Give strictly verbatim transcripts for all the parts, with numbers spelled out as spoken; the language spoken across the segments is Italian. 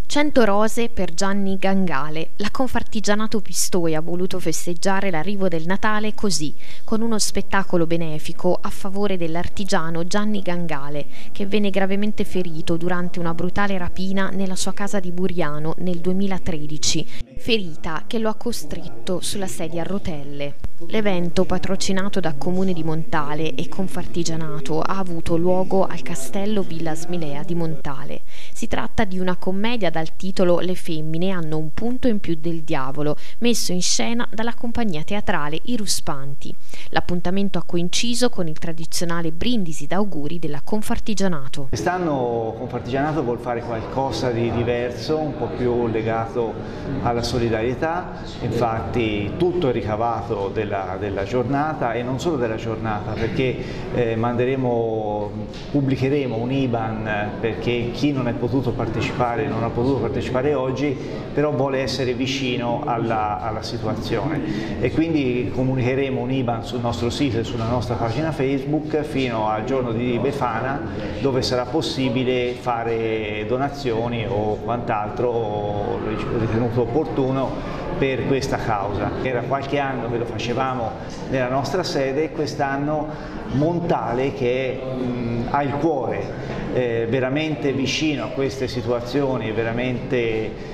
Cento rose per Gianni Gangale. La Confartigianato Pistoia ha voluto festeggiare l'arrivo del Natale così, con uno spettacolo benefico a favore dell'artigiano Gianni Gangale, che venne gravemente ferito durante una brutale rapina nella sua casa di Buriano nel duemilatredici, ferita che lo ha costretto sulla sedia a rotelle. L'evento, patrocinato da Comune di Montale e Confartigianato, ha avuto luogo al Castello Villa Smilea di Montale. Si tratta di una commedia dal titolo Le femmine hanno un punto in più del diavolo, messo in scena dalla compagnia teatrale I Ruspanti. L'appuntamento ha coinciso con il tradizionale brindisi d'auguri della Confartigianato. Quest'anno Confartigianato vuol fare qualcosa di diverso, un po' più legato alla solidarietà, infatti tutto è ricavato della, della giornata e non solo della giornata, perché eh, manderemo, pubblicheremo un I B A N perché chi non è potuto partecipare, non ha potuto partecipare oggi, però vuole essere vicino alla, alla situazione e quindi comunicheremo un I B A N sul nostro sito e sulla nostra pagina Facebook fino al giorno di Befana, dove sarà possibile fare donazioni o quant'altro ritenuto opportuno per questa causa. Era qualche anno che lo facevamo nella nostra sede e quest'anno Montale, che mh, ha il cuore eh, veramente vicino a queste situazioni, veramente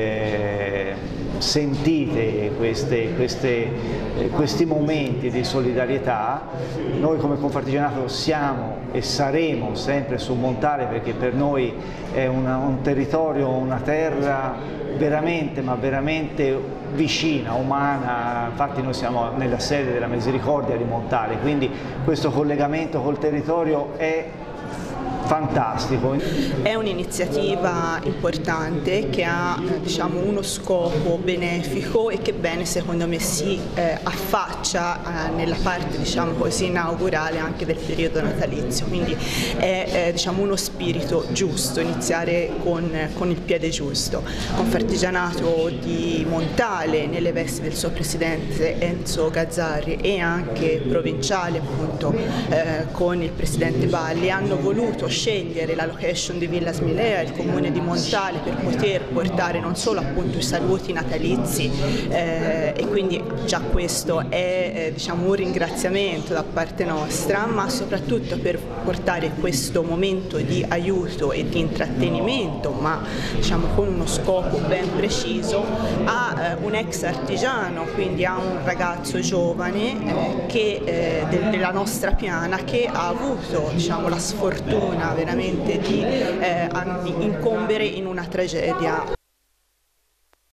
eh, sentite queste, queste, eh, questi momenti di solidarietà. Noi come Confartigianato siamo e saremo sempre su Montale, perché per noi è una, un territorio, una terra veramente, ma veramente vicina, umana. Infatti noi siamo nella sede della Misericordia di Montale, quindi questo collegamento col territorio è fantastico. È un'iniziativa importante che ha diciamo, uno scopo benefico e che bene secondo me si eh, affaccia eh, nella parte diciamo così inaugurale anche del periodo natalizio, quindi è eh, diciamo, uno spirito giusto iniziare con, con il piede giusto. Confartigianato di Montale nelle vesti del suo presidente Enzo Gazzarri e anche provinciale appunto eh, con il presidente Balli hanno voluto scegliere la location di Villa Smilea, il comune di Montale, per poter portare non solo appunto i saluti natalizi eh, e quindi già questo è eh, diciamo un ringraziamento da parte nostra, ma soprattutto per portare questo momento di aiuto e di intrattenimento, ma diciamo con uno scopo ben preciso, a eh, un ex artigiano, quindi a un ragazzo giovane eh, che, eh, de della nostra piana, che ha avuto diciamo la sfortuna veramente di, eh, di incombere in una tragedia